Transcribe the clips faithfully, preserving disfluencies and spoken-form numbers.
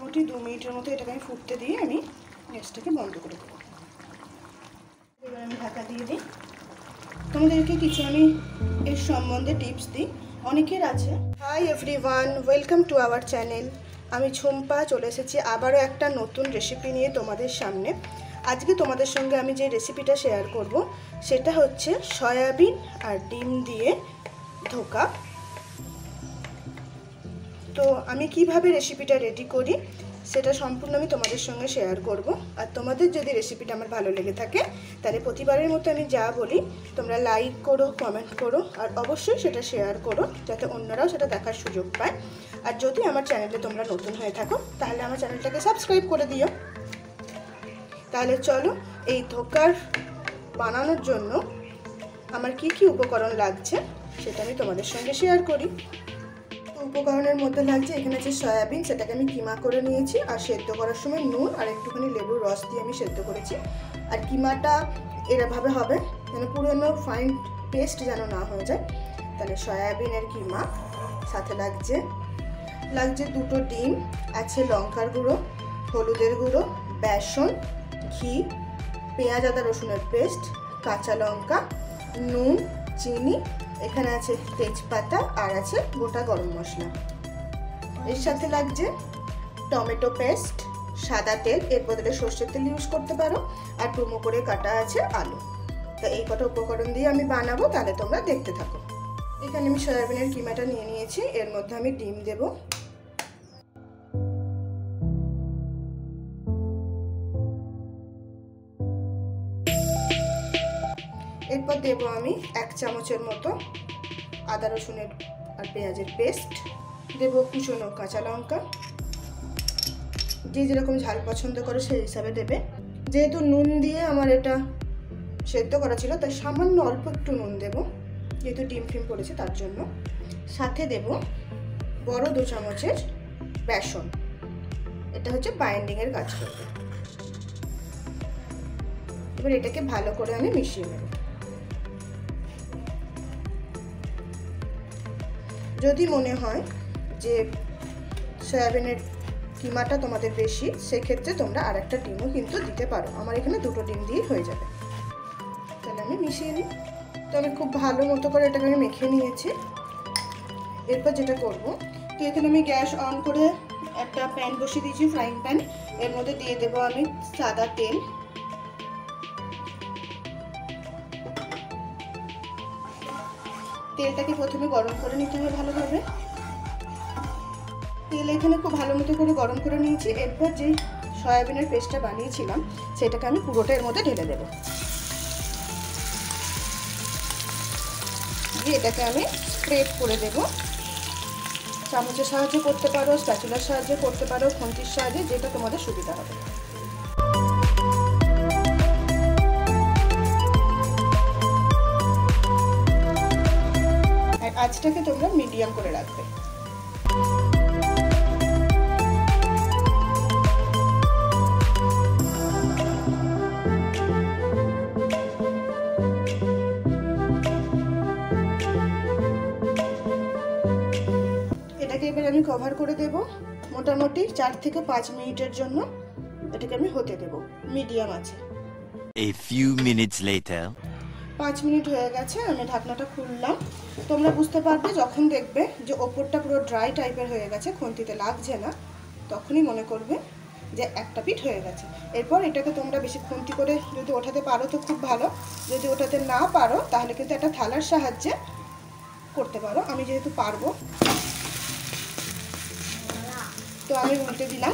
মোটামুটি দু মিনিটের মতো এটাকে আমি ফুটতে দিয়ে আমি গ্যাসটাকে বন্ধ করে দেবো। এবার আমি ঢাকা দিয়ে দিই। তোমাদেরকে কিছু আমি এর সম্বন্ধে টিপস দিই, অনেকের আছে। Hi everyone, welcome to our channel. আমি ঝুম্পা চলে এসেছি আবারও একটা নতুন রেসিপি নিয়ে তোমাদের সামনে। আজকে তোমাদের সঙ্গে আমি যে রেসিপিটা শেয়ার করব সেটা হচ্ছে সয়াবিন আর ডিম দিয়ে ধোকা। তো আমি কিভাবে রেসিপিটা রেডি করি সেটা সম্পূর্ণ আমি তোমাদের সঙ্গে শেয়ার করব। আর তোমাদের যদি রেসিপিটা আমার ভালো লেগে থাকে তাহলে প্রতিবারের মতো আমি যা বলি তোমরা লাইক করো, কমেন্ট করো, আর অবশ্যই সেটা শেয়ার করো যাতে অন্যরাও সেটা দেখার সুযোগ পায়। আর যদি আমার চ্যানেলে তোমরা নতুন হয়ে থাকো তাহলে আমার চ্যানেলটাকে সাবস্ক্রাইব করে দিও। তাহলে চলো এই ধোকার বানানোর জন্য আমার কি কি উপকরণ লাগছে সেটা আমি তোমাদের সঙ্গে শেয়ার করি। উপকরণের মধ্যে লাগছে এখানে আছে সয়াবিন, সেটাকে আমি কিমা করে নিয়েছি, আর সেদ্ধ করার সময় নুন আর একটুখানি লেবুর রস দিয়ে আমি সেদ্ধ করেছি। আর কিমাটা এরভাবে হবে যেন পুরোনো ফাইন পেস্ট যেন না হয়ে যায়। তাহলে সয়াবিনের কিমা, সাথে লাগছে লাগছে দুটো ডিম, আছে লঙ্কার গুঁড়ো, হলুদের গুঁড়ো, বেসন, ঘি, পেঁয়াজ আদা রসুনের পেস্ট, কাঁচা লঙ্কা, নুন, চিনি, এখানে আছে তেজপাতা, আর আছে গোটা গরম মশলা। এর সাথে লাগছে টমেটো পেস্ট, সাদা তেল, এর বদলে সর্ষের তেল ইউজ করতে পারো, আর ডুমো করে কাটা আছে আলু। তো এই কটা উপকরণ দিয়ে আমি বানাবো, তাহলে তোমরা দেখতে থাকো। এখানে আমি সয়াবিনের কিমাটা নিয়ে নিয়েছি, এর মধ্যে আমি ডিম দেব। এরপর দেবো আমি এক চামচের মতো আদা রসুনের আর পেঁয়াজের পেস্ট, দেব কুচনো কাঁচা লঙ্কা, যে যেরকম ঝাল পছন্দ করে সেই হিসাবে দেবে। যেহেতু নুন দিয়ে আমার এটা সেদ্ধ করা ছিল তাই সামান্য অল্প একটু নুন দেব, যেহেতু ডিম ফিম পড়েছে তার জন্য। সাথে দেব বড় দু চামচের বেসন, এটা হচ্ছে বাইন্ডিংয়ের কাজ করবে। এবার এটাকে ভালো করে আমি মিশিয়ে নেব। যদি মনে হয় যে সয়াবিনের কিমাটা তোমাদের বেশি, সেক্ষেত্রে তোমরা আর একটা ডিমও কিন্তু দিতে পারো। আমার এখানে দুটো ডিম দিয়ে হয়ে যাবে। তাহলে আমি মিশিয়ে নিই। তো আমি খুব ভালো মতো করে এটাকে আমি মেখে নিয়েছি। এরপর যেটা করব, তো এখানে আমি গ্যাস অন করে একটা প্যান বসিয়ে দিয়েছি, ফ্রাইং প্যান। এর মধ্যে দিয়ে দেবো আমি সাদা তেল। তেলটাকে প্রথমে গরম করে নিতে হবে ভালোভাবে। তেল এখানে খুব ভালো মতো করে গরম করে নিয়েছি। এরপর যে সয়াবিনের পেস্টটা বানিয়েছিলাম সেটাকে আমি পুরোটা এর মধ্যে ঢেলে দেবো। দিয়ে এটাকে আমি স্প্রেড করে দেব। চামচের সাহায্যে করতে পারো, স্প্যাচুলার সাহায্যে করতে পারো, খুন্তির সাহায্যে, যেটা তোমাদের সুবিধা হবে। আঁচটাকে তোমরা মিডিয়াম করে রাখবে। এটাকে এবার আমি কভার করে দেব মোটামুটি চার থেকে পাঁচ মিনিটের জন্য। এটাকে আমি হতে দেব মিডিয়াম আছে। A few minutes later. পাঁচ মিনিট হয়ে গেছে, আমি ঢাকনাটা খুললাম। তোমরা বুঝতে পারবে যখন দেখবে যে ওপরটা পুরো ড্রাই টাইপের হয়ে গেছে, খুন্তিতে লাগছে না, তখনই মনে করবে যে একটা পিঠ হয়ে গেছে। এরপর এটাকে তোমরা বেশি খুন্তি করে যদি ওঠাতে পারো তো খুব ভালো, যদি ওঠাতে না পারো তাহলে কিন্তু একটা থালার সাহায্যে করতে পারো। আমি যেহেতু পারবো তো আমি উল্টে দিলাম।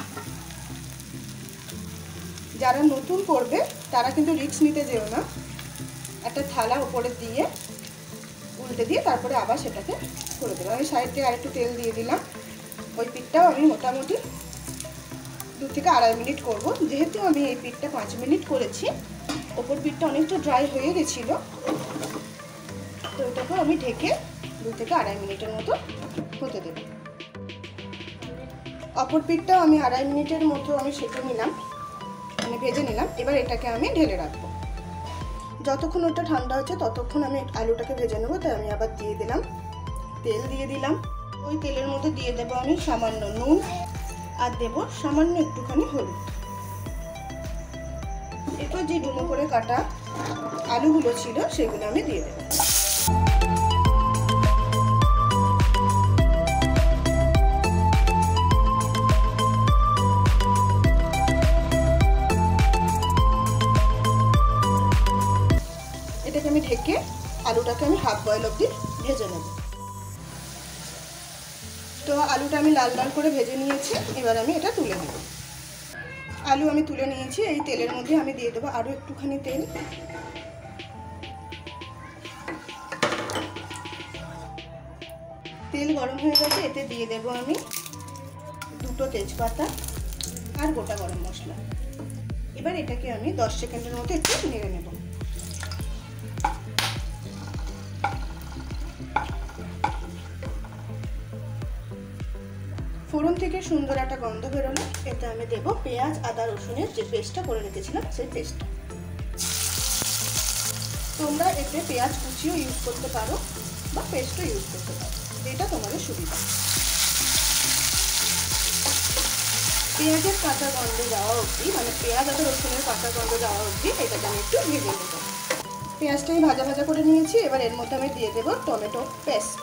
যারা নতুন করবে তারা কিন্তু রিস্ক নিতে যেও না, একটা থালা উপরে দিয়ে উল্টে দিয়ে তারপরে আবার সেটাকে করে দেবো। আমি সাইড থেকে আরেকটু তেল দিয়ে দিলাম। ওই পিঠটাও আমি মোটামুটি দু থেকে আড়াই মিনিট করব। যেহেতু আমি এই পিঠটা পাঁচ মিনিট করেছি, ওপর পিঠটা অনেকটা ড্রাই হয়ে গেছিলো, তো ওটাকে আমি ঢেকে দু থেকে আড়াই মিনিটের মতো হতে দেব। অপর পিঠটাও আমি আড়াই মিনিটের মতো আমি সেঁকে নিলাম, মানে ভেজে নিলাম। এবার এটাকে আমি ঢেলে রাখবো। যতক্ষণ ওটা ঠান্ডা হচ্ছে ততক্ষণ আমি আলুটাকে ভেজে নেবো। তাই আমি আবার দিয়ে দিলাম তেল, দিয়ে দিলাম ওই তেলের মধ্যে দিয়ে দেবো আমি সামান্য নুন, আর দেব সামান্য একটুখানি হলুদ। এরপর যে ডুমো করে কাটা আলুগুলো ছিল সেগুলো আমি দিয়ে দেব। এটাকে আমি ঢেকে আলুটাকে আমি হাফ বয়েল অবধি ভেজে নেব। তো আলুটা আমি লাল লাল করে ভেজে নিয়েছি, এবার আমি এটা তুলে নেব। আলু আমি তুলে নিয়েছি, এই তেলের মধ্যে আমি দিয়ে দেবো আরও একটুখানি তেল। তেল গরম হয়ে গেছে, এতে দিয়ে দেব আমি দুটো তেজপাতা আর গোটা গরম মশলা। এবার এটাকে আমি দশ সেকেন্ডের মতো একটু নেড়ে নেব। ফোড়ন থেকে সুন্দর একটা গন্ধ বেরোলো, এতে আমি দেব পেঁয়াজ আদা রসুনের যে পেস্টটা করে রেখেছিলাম সেই পেস্টটা। তোমরা এতে পেঁয়াজ কুচিও ইউজ করতে পারো বা পেস্টও ইউজ করতে পারো, এটা তোমাদের সুবিধা। পেঁয়াজের কাঁচা গন্ধ যাওয়া অবধি, মানে পেঁয়াজ আদা রসুনের কাঁচা গন্ধ যাওয়া অবধি এটাকে আমি একটু ভেজে নেব। পেঁয়াজটা আমি ভাজা ভাজা করে নিয়েছি, এবার এর মধ্যে আমি দিয়ে দেব টমেটো পেস্ট।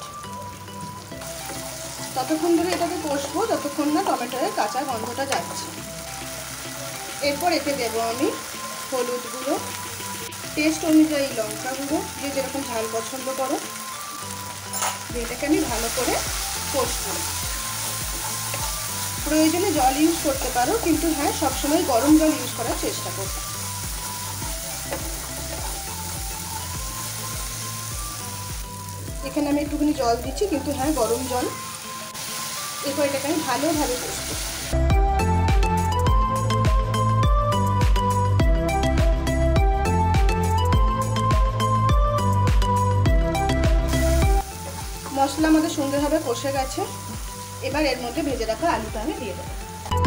ততক্ষণ ধরে এটাকে কষবো ততক্ষণ না টমেটোর কাঁচা গন্ধটা যাচ্ছে। এরপর এতে দেবো আমি হলুদ গুঁড়ো, টেস্ট অনুযায়ী লঙ্কা গুঁড়ো, যে যেরকম ঝাল পছন্দ করো। এটাকে আমি ভালো করে কষবো। প্রয়োজনে জল ইউজ করতে পারো, কিন্তু হ্যাঁ সবসময় গরম জল ইউজ করার চেষ্টা করো। এখানে আমি একটুখানি জল দিচ্ছি, কিন্তু হ্যাঁ গরম জল। এরপর এটাকে আমি ভালোভাবে কষবো। মশলা আমাদের সুন্দরভাবে কষে গেছে, এবার এর মধ্যে ভেজে রাখা আলুটা আমি দিয়ে দেবো।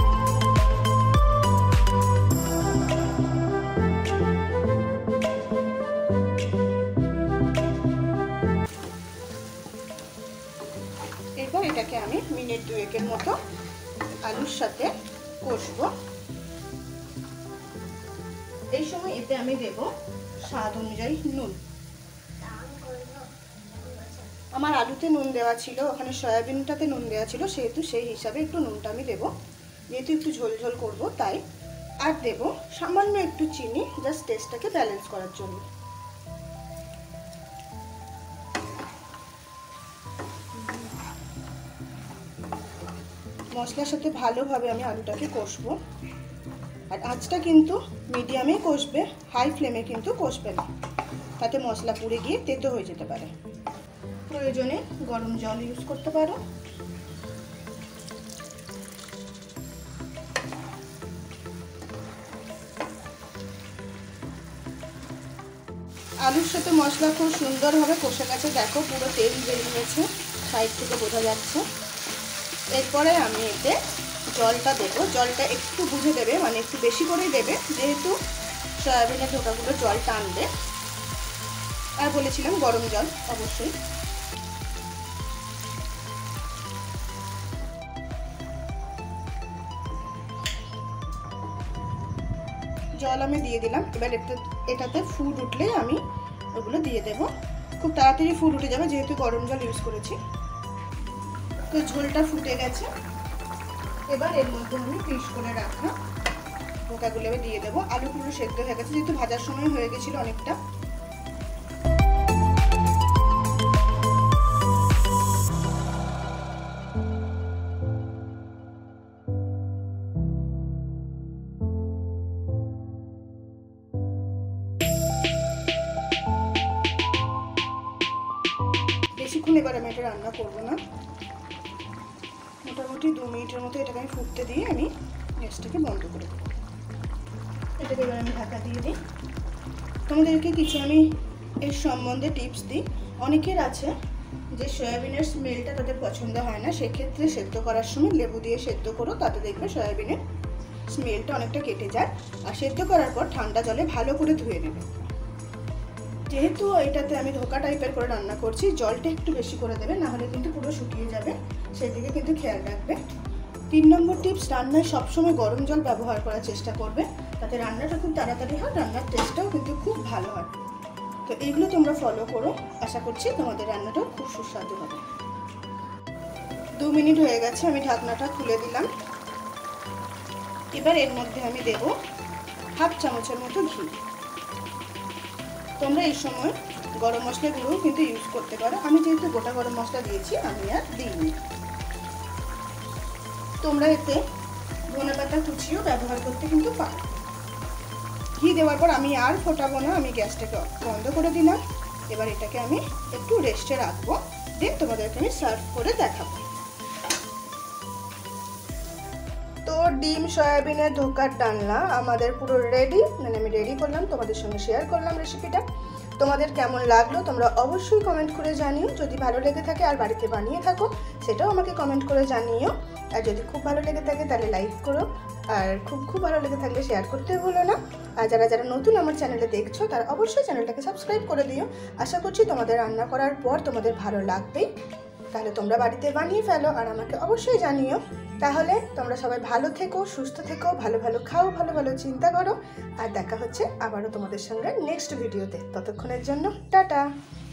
এরপর এটাকে আমি মিনিট দুয়েকের মতো আলুর সাথে কষবো। এই সময় এতে আমি দেব স্বাদ অনুযায়ী নুন। আমার আলুতে নুন দেওয়া ছিল, ওখানে সয়াবিনটাতে নুন দেওয়া ছিল, সেহেতু সেই হিসাবে একটু নুনটা আমি দেবো, যেহেতু একটু ঝোল ঝোল করবো তাই। আর দেব সামান্য একটু চিনি, জাস্ট টেস্টটাকে ব্যালেন্স করার জন্য। মশলার সাথে ভালোভাবে আমি আলুটাকে কষবো। আর আঁচটা কিন্তু মিডিয়ামে কষবে, হাই ফ্লেমে কিন্তু কষবে না, তাতে মশলা পুড়ে গিয়ে তেতো হয়ে যেতে পারে। প্রয়োজনে গরম জল ইউজ করতে পারো। আলুর সাথে মশলা খুব সুন্দরভাবে কষে গেছে, দেখো পুরো তেল বেরিয়ে গেছে, সাইড থেকে বোঝা যাচ্ছে। এরপরে আমি এতে জলটা দেবো, জলটা একটু বুঝে দেবে, মানে একটু বেশি করেই দেবে, যেহেতু সয়াবিনের ধোকাগুলো জল টানবে। আর বলেছিলাম গরম জল অবশ্যই। জল আমি দিয়ে দিলাম, এবার এটাতে ফুড উঠলে আমি ওগুলো দিয়ে দেবো। খুব তাড়াতাড়ি ফুড উঠে যাবে যেহেতু গরম জল ইউজ করেছি। তো ঝোলটা ফুটে গেছে, এবার এর মধ্যে আমি পিস করে রাখা পোকাগুলো আমি দিয়ে দেবো। আলু পুরো সেদ্ধ হয়ে গেছে, যেহেতু ভাজার সময় হয়ে গেছিল অনেকটা। বেশিক্ষণ এবার আমি এটা রান্না করবো না, মোটামুটি দু মিনিটের মতো এটাকে আমি ফুটতে দিয়ে আমি গ্যাসটাকে বন্ধ করে দেবো। এটাকে এবার আমি ঢাকা দিয়ে দিই। তোমাদেরকে কিছু আমি এর সম্বন্ধে টিপস দিই। অনেকের আছে যে সয়াবিনের স্মেলটা তাদের পছন্দ হয় না, সেক্ষেত্রে সেদ্ধ করার সময় লেবু দিয়ে সেদ্ধ করো, তাতে দেখবে সয়াবিনের স্মেলটা অনেকটা কেটে যায়। আর সেদ্ধ করার পর ঠান্ডা জলে ভালো করে ধুয়ে নেবে। যেহেতু এটাতে আমি ধোকা টাইপের করে রান্না করছি, জলটা একটু বেশি করে দেবে, না হলে কিন্তু পুরো শুকিয়ে যাবে, সেই দিকে কিন্তু খেয়াল রাখবে। তিন নম্বর টিপস, রান্নায় সবসময় গরম জল ব্যবহার করার চেষ্টা করবে, তাতে রান্নাটা খুব তাড়াতাড়ি হয়, রান্নার টেস্টটাও কিন্তু খুব ভালো হয়। তো এইগুলো তোমরা ফলো করো, আশা করছি তোমাদের রান্নাটাও খুব সুস্বাদু হবে। দু মিনিট হয়ে গেছে, আমি ঢাকনাটা খুলে দিলাম। এবার এর মধ্যে আমি দেব হাফ চামচের মতো ঘি। তোমরা এই সময় গরম মশলা গুঁড়োও কিন্তু ইউজ করতে পারো, আমি যেহেতু গোটা গরম মশলা দিয়েছি আমি আর দিইনি। তোমরা এতে ধনেপাতা কুচিও ব্যবহার করতে কিন্তু পারো। ঘি দেওয়ার পর আমি আর ফোটাবো না, আমি গ্যাসটাকে বন্ধ করে দিলাম। এবার এটাকে আমি একটু রেস্টে রাখবো, দেন তোমাদেরকে আমি সার্ভ করে দেখাবো। তো ডিম সয়াবিনের ধোকার ডালনা আমাদের পুরো রেডি, মানে আমি রেডি করলাম, তোমাদের সঙ্গে শেয়ার করলাম রেসিপিটা। তোমাদের কেমন লাগলো তোমরা অবশ্যই কমেন্ট করে জানিও। যদি ভালো লেগে থাকে আর বাড়িতে বানিয়ে থাকো সেটাও আমাকে কমেন্ট করে জানিও। আর যদি খুব ভালো লেগে থাকে তাহলে লাইক করো, আর খুব খুব ভালো লেগে থাকলে শেয়ার করতে ভুলো না। আর যারা যারা নতুন আমার চ্যানেলে দেখছো তারা অবশ্যই চ্যানেলটাকে সাবস্ক্রাইব করে দিও। আশা করছি তোমাদের রান্না করার পর তোমাদের ভালো লাগবেই, তাহলে তোমরা বাড়িতে বানিয়ে ফেলো আর আমাকে অবশ্যই জানিও। তাহলে তোমরা সবাই ভালো থেকো, সুস্থ থেকো, ভালো ভালো খাও, ভালো ভালো চিন্তা করো। আর দেখা হচ্ছে আবারও তোমাদের সঙ্গে নেক্সট ভিডিওতে। ততক্ষণের জন্য টাটা।